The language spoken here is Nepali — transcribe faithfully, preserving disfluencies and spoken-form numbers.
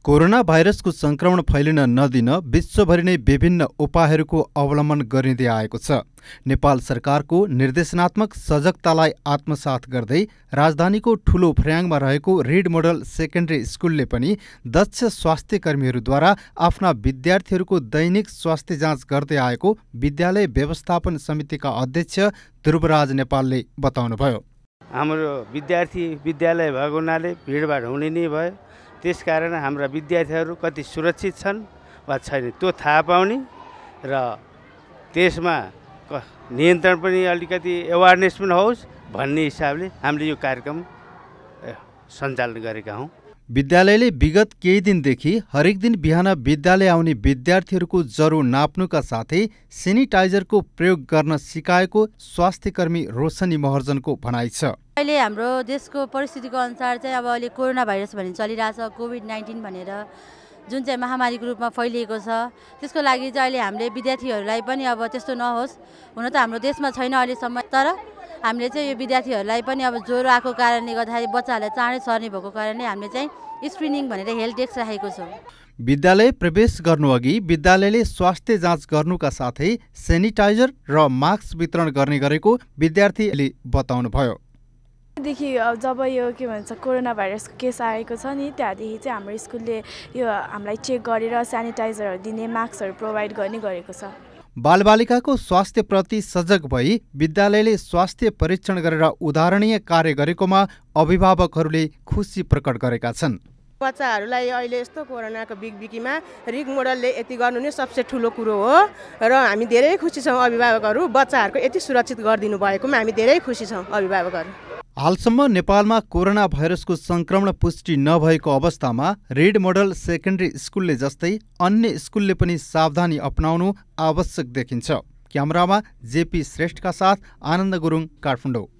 कोरोना भाइरसको संक्रमण फैलिन नदिन विश्वभरि नै विभिन्न उपायहरूको अवलम्बन गरिँदै आएको छ। नेपाल सरकारको निर्देशनात्मक सजगतालाई आत्मसात गर्दै राजधानीको ठूलो फ्र्याङमा रहेको रेड मोडल सेकेन्डरी स्कुलले पनि दक्ष स्वास्थ्य कर्मीहरूद्वारा आफ्ना विद्यार्थीहरूको दैनिक स्वास्थ्य जाँच गर्दै आएको विद्यालय व्यवस्थापन समितिका अध्यक्ष ध्रुवराज नेपालले बताउनुभयो। हाम्रो विद्यार्थी विद्यालय भएको हुनाले भिडभाड हुने नै भयो। त्यसकारण हाम्रा विद्यार्थीहरू कति सुरक्षित छन् वा छैन त्यो थाहा पाउने र त्यसमा नियन्त्रण पनि अलिकति एवारनेस पनि होस् भन्ने हिसाबले हामीले यो कार्यक्रम सञ्चालन गरेका हौँ। विद्यालयले विगत केही दिनदेखि हरेक दिन बिहान विद्यालय आउने विद्यार्थीहरूको ज्वरो नाप्नुका साथै सेनिटाइजरको प्रयोग गर्न सिकाएको स्वास्थ्यकर्मी रोशनी महर्जनको भनाइ छ। अहिले हाम्रो देशको परिस्थितिको अनुसार चाहिँ अब अहिले कोरोना भाइरस भन्ने चलिरहेछ, कोभिड नाइन्टिन भनेर जुन चाहिँ महामारीको रूपमा फैलिएको छ, त्यसको लागि चाहिँ अहिले हामीले विद्यार्थीहरूलाई पनि अब त्यस्तो नहोस्, हुन त हाम्रो देशमा छैन अहिलेसम्म, तर हामीले चाहिँ यो विद्यार्थीहरूलाई पनि अब ज्वरो आएको कारणले गर्दाखेरि बच्चाहरूलाई चाँडै सर्ने भएको कारणले हामीले चाहिँ स्क्रिनिङ भनेर हेल्थ डेस्क राखेको छौँ। विद्यालय प्रवेश गर्नुअघि विद्यालयले स्वास्थ्य जाँच गर्नुका साथै सेनिटाइजर र मास्क वितरण गर्ने गरेको विद्यार्थीले बताउनुभयो। देखि जब यो के भन्छ कोरोना भाइरसको केस आएको छ नि, त्यहाँदेखि चाहिँ हाम्रो स्कुलले यो हामीलाई चेक गरेर सेनिटाइजरहरू दिने, मास्कहरू प्रोभाइड गर्ने गरेको छ। बालबालिकाको स्वास्थ्यप्रति सजग भई विद्यालयले स्वास्थ्य परीक्षण गरेर उदाहरणीय कार्य गरेकोमा अभिभावकहरूले खुसी प्रकट गरेका छन्। बच्चाहरूलाई अहिले यस्तो कोरोनाको बिगबिकीमा रिग मोडलले यति गर्नु नै सबसे ठुलो कुरो हो र हामी धेरै खुसी छौँ। अभिभावकहरू बच्चाहरूको यति सुरक्षित गरिदिनु भएकोमा हामी धेरै खुसी छौँ अभिभावकहरू। हालसम्म नेपालमा कोरोना भाइरसको संक्रमण पुष्टि नभएको अवस्थामा रेड मोडल सेकेन्डरी स्कुलले जस्तै अन्य स्कुलले पनि सावधानी अपनाउनु आवश्यक देखिन्छ। क्यामेरामा जेपी श्रेष्ठका साथ आनन्द गुरुङ, काठमाडौँ।